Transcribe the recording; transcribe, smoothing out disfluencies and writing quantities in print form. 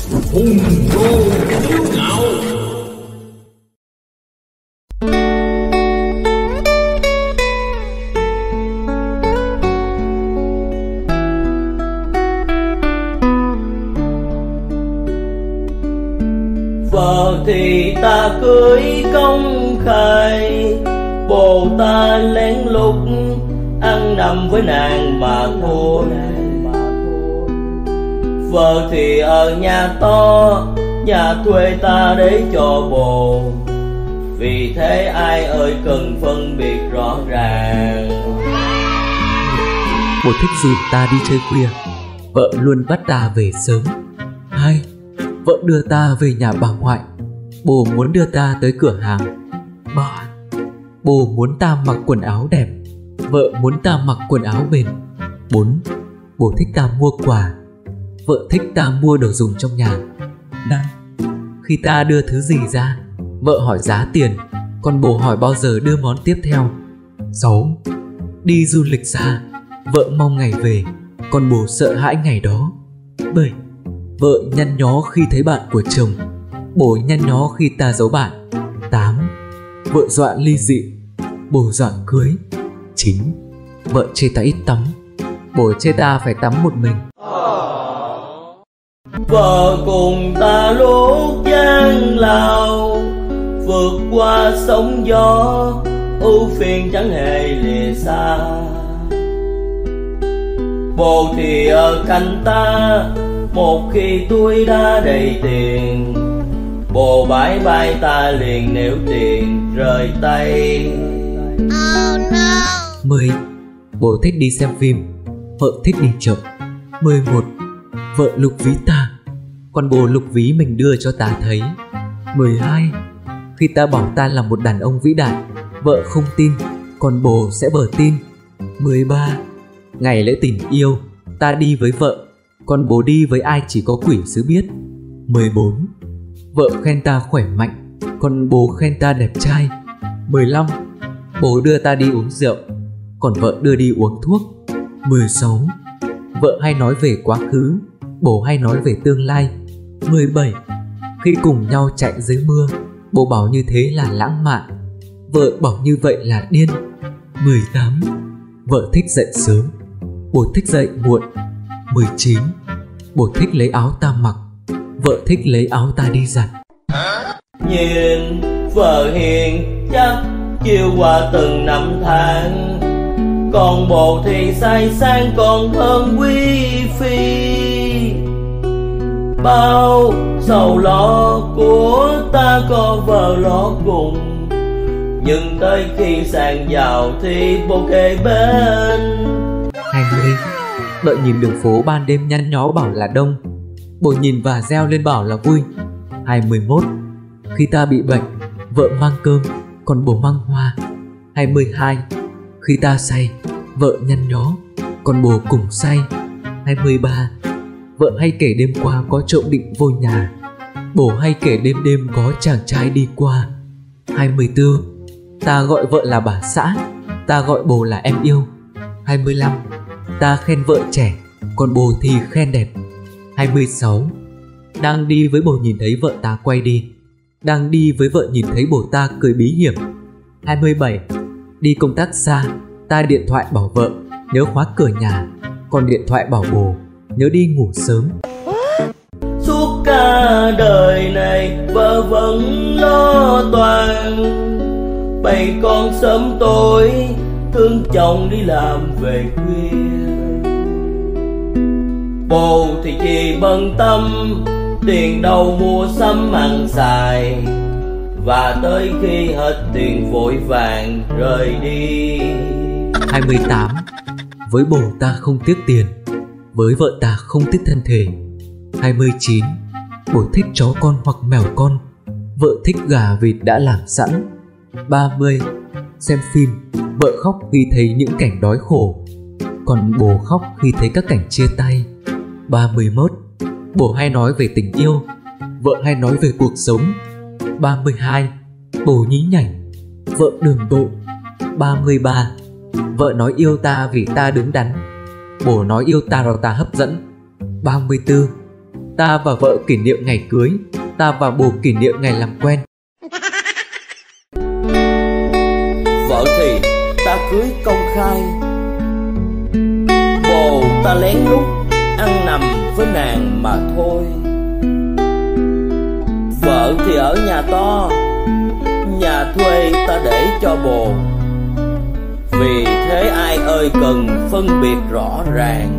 hùng hồn kiêu ngạo. Vợ thì ta cưới công khai, bồ ta lén lút ăn nằm với nàng mà thôi. Vợ thì ở nhà to, nhà thuê ta để cho bồ. Vì thế ai ơi cần phân biệt rõ ràng. Bồ thích dìu ta đi chơi khuya, vợ luôn bắt ta về sớm. Hai, vợ đưa ta về nhà bà ngoại, bồ muốn đưa ta tới cửa hàng. Ba, bồ muốn ta mặc quần áo đẹp, vợ muốn ta mặc quần áo bền. Bốn, bồ thích ta mua quà, vợ thích ta mua đồ dùng trong nhà. Năm, khi ta đưa thứ gì ra, vợ hỏi giá tiền, còn bồ hỏi bao giờ đưa món tiếp theo. 6. Đi du lịch xa, vợ mong ngày về, còn bồ sợ hãi ngày đó. 7. Vợ nhăn nhó khi thấy bạn của chồng, bồ nhăn nhó khi ta giấu bạn. 8. Vợ dọa ly dị, bồ dọa cưới. 9. Vợ chê ta ít tắm, bồ chê ta phải tắm một mình. Vợ cùng ta lúc gian lao, vượt qua sóng gió, ưu phiền chẳng hề lìa xa. Bồ thì ở cạnh ta, một khi túi đã đầy tiền, bồ bãi bay ta liền nếu tiền rời tay. Oh no. 10. Bồ thích đi xem phim, vợ thích đi chợ. 11. Vợ lục ví ta, còn bồ lục ví mình đưa cho ta thấy. 12. Khi ta bảo ta là một đàn ông vĩ đại, vợ không tin, còn bồ sẽ bờ tin. 13. Ngày lễ tình yêu, ta đi với vợ, còn bồ đi với ai chỉ có quỷ xứ biết. 14. Vợ khen ta khỏe mạnh, còn bồ khen ta đẹp trai. 15. Bồ đưa ta đi uống rượu, còn vợ đưa đi uống thuốc. 16. Vợ hay nói về quá khứ, bồ hay nói về tương lai. 17. Khi cùng nhau chạy dưới mưa, bồ bảo như thế là lãng mạn, vợ bảo như vậy là điên. 18. Vợ thích dậy sớm, bồ thích dậy muộn. 19. Bồ thích lấy áo ta mặc, vợ thích lấy áo ta đi giặt. Nhìn vợ hiền chắc chiều qua từng năm tháng, còn bồ thì say sang còn thơm quý phi. Bao sầu lo của ta có vợ lo cùng, nhưng tới khi sang giàu thì bồ kề bên. 20. Đợi nhìn đường phố ban đêm nhăn nhó bảo là đông, bồ nhìn và reo lên bảo là vui. 21. Khi ta bị bệnh, vợ mang cơm, còn bồ mang hoa. 22. Khi ta say, vợ nhăn nhó, còn bồ cùng say. 23. Vợ hay kể đêm qua có trộm định vô nhà, bồ hay kể đêm đêm có chàng trai đi qua. 24. Ta gọi vợ là bà xã, ta gọi bồ là em yêu. 25. Ta khen vợ trẻ, còn bồ thì khen đẹp. 26. Đang đi với bồ nhìn thấy vợ ta quay đi, đang đi với vợ nhìn thấy bồ ta cười bí hiểm. 27. Đi công tác xa, ta điện thoại bảo vợ nhớ khóa cửa nhà, còn điện thoại bảo bồ nhớ đi ngủ sớm. Suốt cả đời này vợ vẫn lo toan, bày con sớm tối, thương chồng đi làm về khuya. Bồ thì chỉ bận tâm tiền đâu mua sắm ăn xài, và tới khi hết tiền vội vàng rời đi. 28. Với bồ ta không tiếc tiền, với vợ ta không tiếc thân thể. 29. Bồ thích chó con hoặc mèo con, vợ thích gà vịt đã làm sẵn. 30. Xem phim, vợ khóc khi thấy những cảnh đói khổ, còn bồ khóc khi thấy các cảnh chia tay. 31. Bồ hay nói về tình yêu, vợ hay nói về cuộc sống. 32. Bồ nhí nhảnh, vợ đường độ. 33. Vợ nói yêu ta vì ta đứng đắn, bồ nói yêu ta rồi ta hấp dẫn. 34. Ta và vợ kỷ niệm ngày cưới, ta và bồ kỷ niệm ngày làm quen. Vợ thì ta cưới công khai, bồ ta lén lút ăn nằm với nàng mà thôi. Vợ thì ở nhà to, nhà thuê ta để cho bồ. Vì thế ai ơi cần phân biệt rõ ràng.